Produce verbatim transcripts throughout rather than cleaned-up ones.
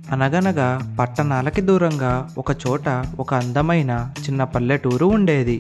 అనగనగా పట్టణాలకి దూరంగా ఒక చోట ఒక అందమైన చిన్న పల్లెటూరు ఉండేది.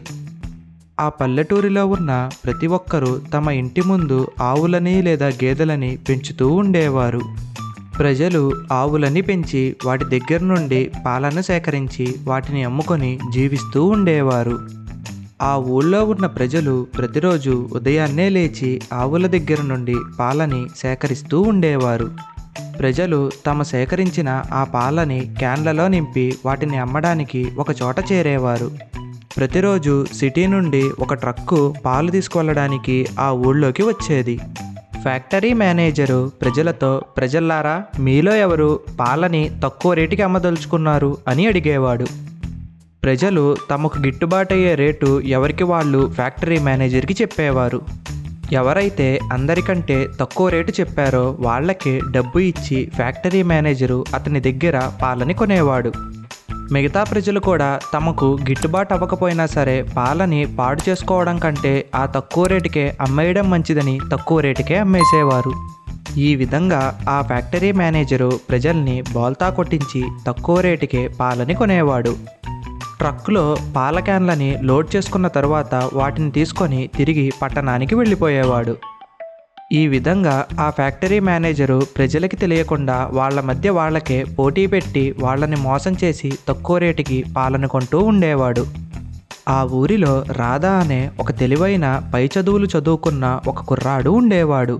ఆ పల్లెటూరిలో ఉన్న ప్రతి ఒక్కరూ తమ ఇంటి ముందు ఆవులని లేదా గేదెలని పెంచుతూ ఉండేవారు. ప్రజలు ఆవులని పెంచి వాటి దగ్గర నుండి పాలను సేకరించి వాటిని అమ్ముకొని జీవిస్తూ ఉండేవారు. ఆ ఊళ్ళో ఉన్న ప్రజలు ప్రతిరోజు ఉదయాన్నే లేచి ఆవుల దగ్గర నుండి పాలని సేకరిస్తూ ఉండేవారు. ప్రజలు తమ సేకరించిన ఆ పాలని క్యాన్లలో నింపి వాటిని అమ్మడానికి ఒక చోట చేరేవారు. ప్రతిరోజు సిటీ నుండి ఒక ట్రక్కు పాలు తీసుకువెళ్ళడానికి ఆ ఊళ్ళోకి వచ్చేది. ఫ్యాక్టరీ మేనేజరు ప్రజలతో, ప్రజల్లారా, మీలో ఎవరు పాలని తక్కువ రేటుకి అమ్మదలుచుకున్నారు అని అడిగేవాడు. ప్రజలు తమకు గిట్టుబాటయ్యే రేటు ఎవరికి వాళ్ళు ఫ్యాక్టరీ మేనేజర్కి చెప్పేవారు. ఎవరైతే అందరికంటే తక్కువ రేటు చెప్పారో వాళ్ళకే డబ్బు ఇచ్చి ఫ్యాక్టరీ మేనేజరు అతని దగ్గర పాలని కొనేవాడు. మిగతా ప్రజలు కూడా తమకు గిట్టుబాటు అవ్వకపోయినా సరే పాలని పాడు చేసుకోవడం కంటే ఆ తక్కువ రేటుకే అమ్మేయడం మంచిదని తక్కువ రేటుకే అమ్మేసేవారు. ఈ విధంగా ఆ ఫ్యాక్టరీ మేనేజరు ప్రజల్ని బోల్తా కొట్టించి తక్కువ రేటుకే పాలని కొనేవాడు. ట్రక్కులో పాల క్యాన్లని లోడ్ చేసుకున్న తర్వాత వాటిని తీసుకొని తిరిగి పట్టణానికి వెళ్ళిపోయేవాడు. ఈ విధంగా ఆ ఫ్యాక్టరీ మేనేజరు ప్రజలకి తెలియకుండా వాళ్ళ మధ్య వాళ్ళకే పోటీ పెట్టి వాళ్ళని మోసం చేసి తక్కువ రేటుకి పాలను కొంటూ ఉండేవాడు. ఆ ఊరిలో రాధా అనే ఒక తెలివైన పై చదువులు చదువుకున్న ఒక కుర్రాడు ఉండేవాడు.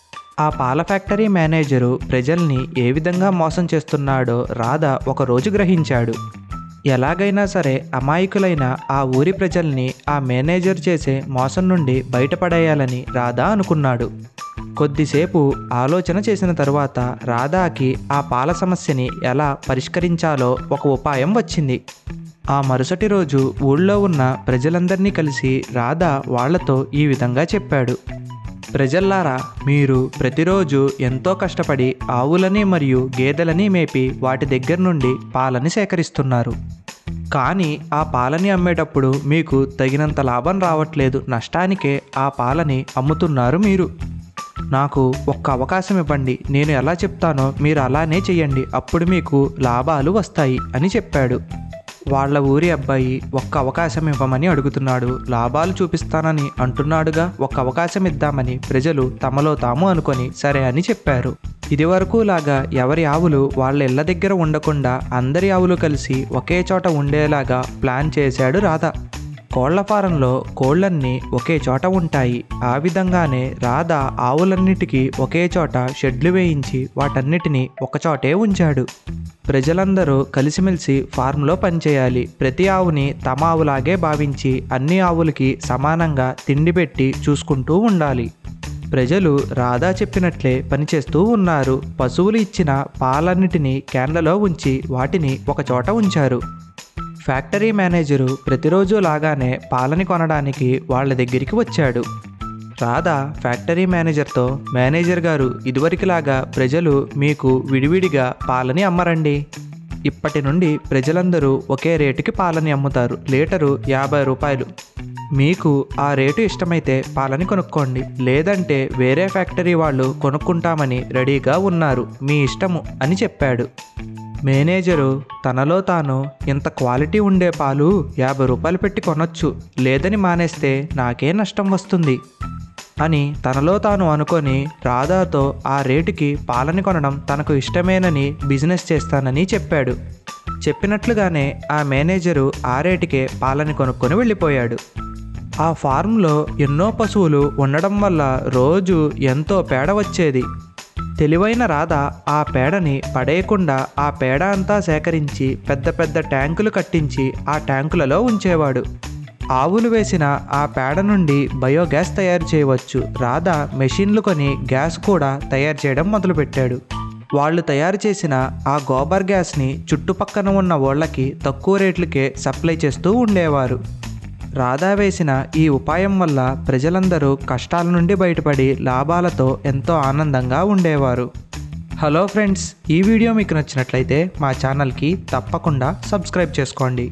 ఆ పాల ఫ్యాక్టరీ మేనేజరు ప్రజల్ని ఏ విధంగా మోసం చేస్తున్నాడో రాధా ఒకరోజు గ్రహించాడు. ఎలాగైనా సరే అమాయకులైన ఆ ఊరి ప్రజల్ని ఆ మేనేజర్ చేసే మోసం నుండి బయటపడేయాలని రాధా అనుకున్నాడు. కొద్దిసేపు ఆలోచన చేసిన తర్వాత రాధాకి ఆ పాల సమస్యని ఎలా పరిష్కరించాలో ఒక ఉపాయం వచ్చింది. ఆ మరుసటి రోజు ఊళ్ళో ఉన్న ప్రజలందరినీ కలిసి రాధా వాళ్లతో ఈ విధంగా చెప్పాడు. ప్రజల్లారా, మీరు ప్రతిరోజు ఎంతో కష్టపడి ఆవులని మరియు గేదెలని మేపి వాటి దగ్గర నుండి పాలని సేకరిస్తున్నారు. కానీ ఆ పాలని అమ్మేటప్పుడు మీకు తగినంత లాభం రావట్లేదు. నష్టానికే ఆ పాలని అమ్ముతున్నారు మీరు. నాకు ఒక్క అవకాశం ఇవ్వండి. నేను ఎలా చెప్తానో మీరు అలానే చెయ్యండి. అప్పుడు మీకు లాభాలు వస్తాయి అని చెప్పాడు. వాళ్ళ ఊరి అబ్బాయి ఒక్క అవకాశం ఇవ్వమని అడుగుతున్నాడు. లాభాలు చూపిస్తానని అంటున్నాడుగా, ఒక్క అవకాశం ఇద్దామని ప్రజలు తమలో తాము అనుకొని సరే అని చెప్పారు. ఇదివరకు లాగా ఎవరి ఆవులు వాళ్ళ ఇళ్ల దగ్గర ఉండకుండా అందరి ఆవులు కలిసి ఒకే చోట ఉండేలాగా ప్లాన్ చేశాడు రాధా. కోళ్ల ఫారంలో కోళ్లన్నీ ఒకే చోట ఉంటాయి. ఆ విధంగానే రాధా ఆవులన్నిటికీ ఒకే చోట షెడ్లు వేయించి వాటన్నిటినీ ఒకచోటే ఉంచాడు. ప్రజలందరూ కలిసిమెలిసి ఫార్మ్లో పనిచేయాలి. ప్రతి ఆవుని తమ ఆవులాగే భావించి అన్ని ఆవులకి సమానంగా తిండి పెట్టి చూసుకుంటూ ఉండాలి. ప్రజలు రాధా చెప్పినట్లే పనిచేస్తూ ఉన్నారు. పశువులు ఇచ్చిన పాలన్నిటినీ క్యాన్లలో ఉంచి వాటిని ఒకచోట ఉంచారు. ఫ్యాక్టరీ మేనేజరు ప్రతిరోజు లాగానే పాలని కొనడానికి వాళ్ళ దగ్గరికి వచ్చాడు. రాధా ఫ్యాక్టరీ మేనేజర్తో, మేనేజర్ గారు, ఇదివరకులాగా ప్రజలు మీకు విడివిడిగా పాలని అమ్మరండి. ఇప్పటి నుండి ప్రజలందరూ ఒకే రేటుకి పాలని అమ్ముతారు. లీటరు యాభై రూపాయలు. మీకు ఆ రేటు ఇష్టమైతే పాలని కొనుక్కోండి, లేదంటే వేరే ఫ్యాక్టరీ వాళ్ళు కొనుక్కుంటామని రెడీగా ఉన్నారు, మీ ఇష్టము అని చెప్పాడు. మేనేజరు తనలో తాను, ఇంత క్వాలిటీ ఉండే పాలు యాభై రూపాయలు పెట్టి కొనొచ్చు, లేదని మానేస్తే నాకే నష్టం వస్తుంది అని తనలో తాను అనుకొని రాధాతో ఆ రేటుకి పాలని కొనడం తనకు ఇష్టమేనని బిజినెస్ చేస్తానని చెప్పాడు. చెప్పినట్లుగానే ఆ మేనేజరు ఆ రేటుకే పాలని కొనుక్కొని వెళ్ళిపోయాడు. ఆ ఫార్మ్లో ఎన్నో పశువులు ఉండడం వల్ల రోజు ఎంతో పేడ వచ్చేది. తెలివైన రాధా ఆ పేడని పడేయకుండా ఆ పేడ అంతా సేకరించి పెద్ద పెద్ద ట్యాంకులు కట్టించి ఆ ట్యాంకులలో ఉంచేవాడు. ఆవులు వేసిన ఆ పేడ నుండి బయోగ్యాస్ తయారు చేయవచ్చు. రాధా మెషిన్లు కొని గ్యాస్ కూడా తయారు చేయడం మొదలుపెట్టాడు. వాళ్ళు తయారు చేసిన ఆ గోబర్ గ్యాస్ని చుట్టుపక్కన ఉన్న వాళ్ళకి తక్కువ రేట్లకే సప్లై చేస్తూ ఉండేవారు. రాధా వేసిన ఈ ఉపాయం వల్ల ప్రజలందరూ కష్టాల నుండి బయటపడి లాభాలతో ఎంతో ఆనందంగా ఉండేవారు. హలో ఫ్రెండ్స్, ఈ వీడియో మీకు నచ్చినట్లయితే మా ఛానల్కి తప్పకుండా సబ్స్క్రైబ్ చేసుకోండి.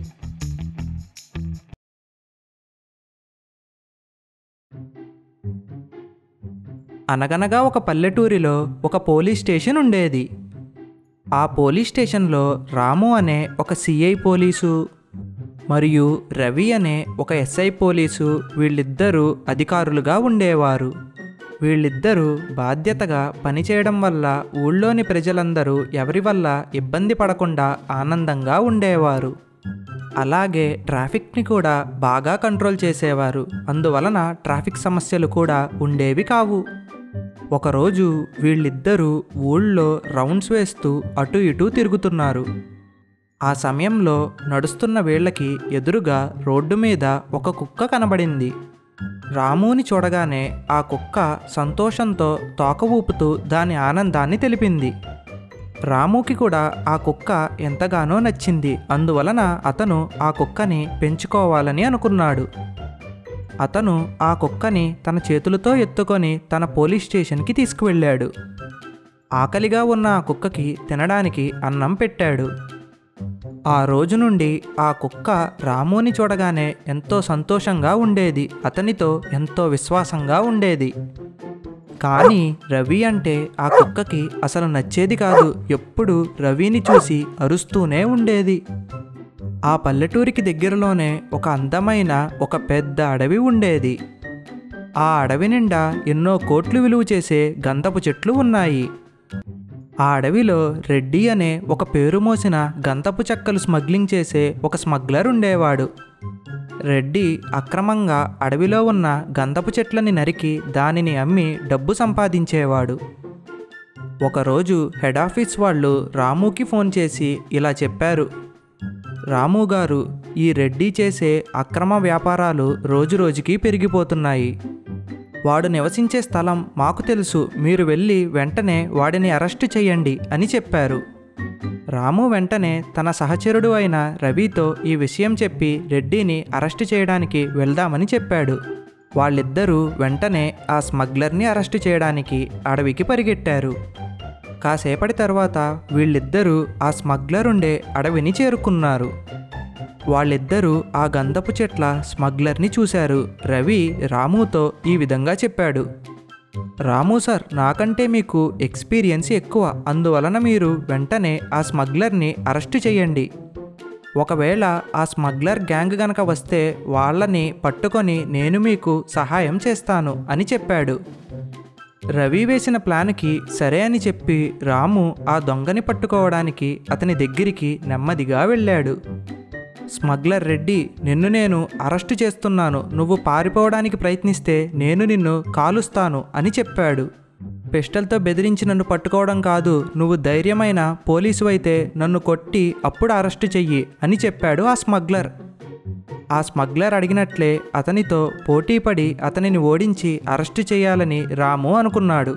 అనగనగా ఒక పల్లెటూరిలో ఒక పోలీస్ స్టేషన్ ఉండేది. ఆ పోలీస్ స్టేషన్లో రాము అనే ఒక సిఐ పోలీసు మరియు రవి అనే ఒక ఎస్ఐ పోలీసు వీళ్ళిద్దరూ అధికారులుగా ఉండేవారు. వీళ్ళిద్దరూ బాధ్యతగా పనిచేయడం వల్ల ఊళ్ళోని ప్రజలందరూ ఎవరి వల్ల ఇబ్బంది పడకుండా ఆనందంగా ఉండేవారు. అలాగే ట్రాఫిక్ని కూడా బాగా కంట్రోల్ చేసేవారు. అందువలన ట్రాఫిక్ సమస్యలు కూడా ఉండేవి కావు. ఒకరోజు వీళ్ళిద్దరూ ఊళ్ళో రౌండ్స్ వేస్తూ అటు ఇటు తిరుగుతున్నారు. ఆ సమయంలో నడుస్తున్న వీళ్ళకి ఎదురుగా రోడ్డు మీద ఒక కుక్క కనబడింది. రాముని చూడగానే ఆ కుక్క సంతోషంతో తోక ఊపుతూ దాని ఆనందాన్ని తెలిపింది. రాముకి కూడా ఆ కుక్క ఎంతగానో నచ్చింది. అందువలన అతను ఆ కుక్కని పెంచుకోవాలని అనుకున్నాడు. అతను ఆ కుక్కని తన చేతులతో ఎత్తుకొని తన పోలీస్ స్టేషన్కి తీసుకువెళ్ళాడు. ఆకలిగా ఉన్న ఆ కుక్కకి తినడానికి అన్నం పెట్టాడు. ఆ రోజు నుండి ఆ కుక్క రాముని చూడగానే ఎంతో సంతోషంగా ఉండేది. అతనితో ఎంతో విశ్వాసంగా ఉండేది. కానీ రవి అంటే ఆ కుక్కకి అసలు నచ్చేది కాదు. ఎప్పుడు రవిని చూసి అరుస్తూనే ఉండేది. ఆ పల్లెటూరికి దగ్గరలోనే ఒక అందమైన ఒక పెద్ద అడవి ఉండేది. ఆ అడవి నిండా ఎన్నో కోట్లు విలువ చేసే గంధపు చెట్లు ఉన్నాయి. ఆ అడవిలో రెడ్డి అనే ఒక పేరు మోసిన గంధపు చెక్కలు స్మగ్లింగ్ చేసే ఒక స్మగ్లర్ ఉండేవాడు. రెడ్డి అక్రమంగా అడవిలో ఉన్న గంధపు చెట్లని నరికి దానిని అమ్మి డబ్బు సంపాదించేవాడు. ఒకరోజు హెడ్ ఆఫీస్ వాళ్ళు రాముకి ఫోన్ చేసి ఇలా చెప్పారు, రాము గారు, ఈ రెడ్డి చేసే అక్రమ వ్యాపారాలు రోజురోజుకి పెరిగిపోతున్నాయి. వాడు నివసించే స్థలం మాకు తెలుసు. మీరు వెళ్ళి వెంటనే వాడిని అరెస్టు చేయండి అని చెప్పారు. రాము వెంటనే తన సహచరుడు అయిన రవితో ఈ విషయం చెప్పి రెడ్డిని అరెస్టు చేయడానికి వెళ్దామని చెప్పాడు. వాళ్ళిద్దరూ వెంటనే ఆ స్మగ్లర్ని అరెస్టు చేయడానికి అడవికి పరిగెట్టారు. కాసేపటి తర్వాత వీళ్ళిద్దరూ ఆ స్మగ్లర్ ఉండే అడవిని చేరుకున్నారు. వాళ్ళిద్దరూ ఆ గంధపు చెట్ల స్మగ్లర్ని చూశారు. రవి రాముతో ఈ విధంగా చెప్పాడు, రాము సార్, నాకంటే మీకు ఎక్స్పీరియన్స్ ఎక్కువ. అందువలన మీరు వెంటనే ఆ స్మగ్లర్ని అరెస్టు చేయండి. ఒకవేళ ఆ స్మగ్లర్ గ్యాంగ్ గనక వస్తే వాళ్ళని పట్టుకొని నేను మీకు సహాయం చేస్తాను అని చెప్పాడు. రవి వేసిన ప్లాన్కి సరే అని చెప్పి రాము ఆ దొంగని పట్టుకోవడానికి అతని దగ్గరికి నెమ్మదిగా వెళ్ళాడు. స్మగ్లర్ రెడ్డి, నిన్ను నేను అరెస్టు చేస్తున్నాను. నువ్వు పారిపోవడానికి ప్రయత్నిస్తే నేను నిన్ను కాలుస్తాను అని చెప్పాడు. పిస్టల్తో బెదిరించి నన్ను పట్టుకోవడం కాదు, నువ్వు ధైర్యమైన పోలీసు అయితే నన్ను కొట్టి అప్పుడు అరెస్టు చెయ్యి అని చెప్పాడు ఆ స్మగ్లర్. ఆ స్మగ్లర్ అడిగినట్లే అతనితో పోటీపడి అతనిని ఓడించి అరెస్టు చేయాలని రాము అనుకున్నాడు.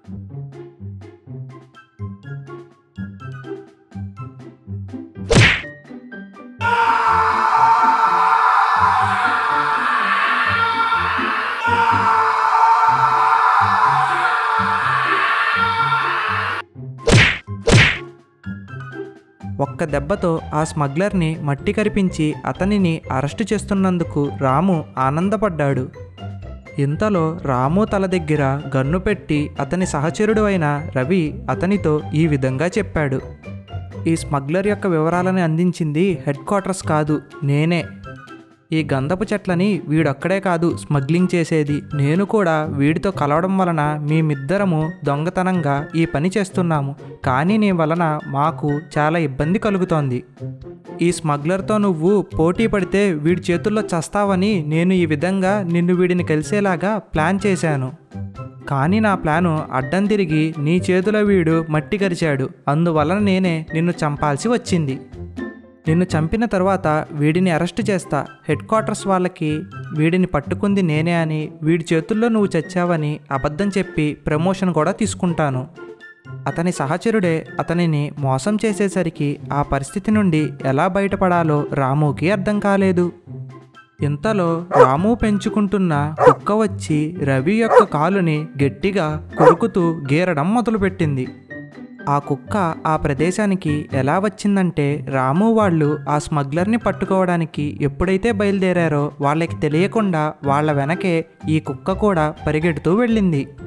ఒక్క దెబ్బతో ఆ స్మగ్లర్ని మట్టి కరిపించి అతనిని అరెస్టు చేస్తున్నందుకు రాము ఆనందపడ్డాడు. ఇంతలో రాము తల దగ్గర గన్ను పెట్టి అతని సహచరుడు అయిన రవి అతనితో ఈ విధంగా చెప్పాడు, ఈ స్మగ్లర్ యొక్క వివరాలను అందించింది హెడ్ క్వార్టర్స్ కాదు, నేనే. ఈ గంధపు చెట్లని వీడొక్కడే కాదు స్మగ్లింగ్ చేసేది, నేను కూడా వీడితో కలవడం వలన మేమిద్దరము దొంగతనంగా ఈ పని చేస్తున్నాము. కానీ నీ వలన మాకు చాలా ఇబ్బంది కలుగుతోంది. ఈ స్మగ్లర్తో నువ్వు పోటీ పడితే వీడి చేతుల్లో చస్తావని నేను ఈ విధంగా నిన్ను వీడిని కలిసేలాగా ప్లాన్ చేశాను. కానీ నా ప్లాను అడ్డం తిరిగి నీ చేతిలో వీడు మట్టి కరిచాడు. అందువలన నేనే నిన్ను చంపాల్సి వచ్చింది. నిన్ను చంపిన తర్వాత వీడిని అరెస్ట్ చేస్తా. హెడ్ క్వార్టర్స్ వాళ్ళకి వీడిని పట్టుకుంది నేనే అని, వీడి చేతుల్లో నువ్వు చచ్చావని అబద్ధం చెప్పి ప్రమోషన్ కూడా తీసుకుంటాను. అతని సహచరుడే అతనిని మోసం చేసేసరికి ఆ పరిస్థితి నుండి ఎలా బయటపడాలో రాముకి అర్థం కాలేదు. ఇంతలో రాము పెంచుకుంటున్న కుక్క వచ్చి రవి యొక్క కాలుని గట్టిగా కొరుకుతూ గీరడం మొదలుపెట్టింది. ఆ కుక్క ఆ ప్రదేశానికి ఎలా వచ్చిందంటే రాము వాళ్ళు ఆ స్మగ్లర్ని పట్టుకోవడానికి ఎప్పుడైతే బయలుదేరారో వాళ్ళకి తెలియకుండా వాళ్ళ వెనకే ఈ కుక్క కూడా పరిగెడుతూ వెళ్ళింది.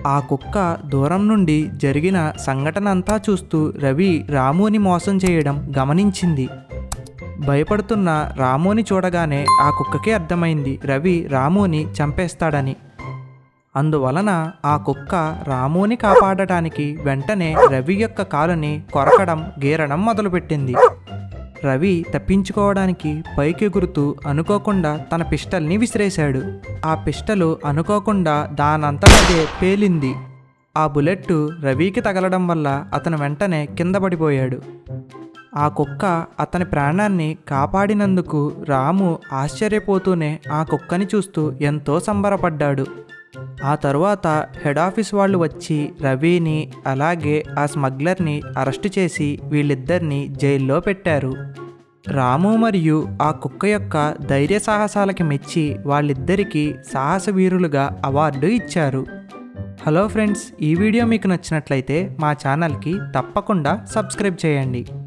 ఆ కుక్క దూరం నుండి జరిగిన సంఘటన అంతా చూస్తూ రవి రాముని మోసం చేయడం గమనించింది. భయపడుతున్న రాముని చూడగానే ఆ కుక్కకి అర్థమైంది రవి రాముని చంపేస్తాడని. అందువలన ఆ కుక్క రాముని కాపాడటానికి వెంటనే రవి యొక్క కాలుని కొరకడం గీరడం మొదలుపెట్టింది. రవి తప్పించుకోవడానికి పైకెగురుతూ అనుకోకుండా తన పిస్టల్ని విసిరేశాడు. ఆ పిస్టలు అనుకోకుండా దానంతటదే పేలింది. ఆ బుల్లెట్ రవికి తగలడం వల్ల అతను వెంటనే కింద పడిపోయాడు. ఆ కుక్క అతని ప్రాణాన్ని కాపాడినందుకు రాము ఆశ్చర్యపోతూనే ఆ కుక్కని చూస్తూ ఎంతో సంబరపడ్డాడు. ఆ తరువాత హెడ్ ఆఫీస్ వాళ్ళు వచ్చి రవిని అలాగే ఆ స్మగ్లర్ని అరెస్టు చేసి వీళ్ళిద్దరిని జైల్లో పెట్టారు. రాము మరియు ఆ కుక్క యొక్క ధైర్య సాహసాలకి మెచ్చి వాళ్ళిద్దరికీ సాహస వీరులుగా అవార్డు ఇచ్చారు. హలో ఫ్రెండ్స్, ఈ వీడియో మీకు నచ్చినట్లయితే మా ఛానల్కి తప్పకుండా సబ్స్క్రైబ్ చేయండి.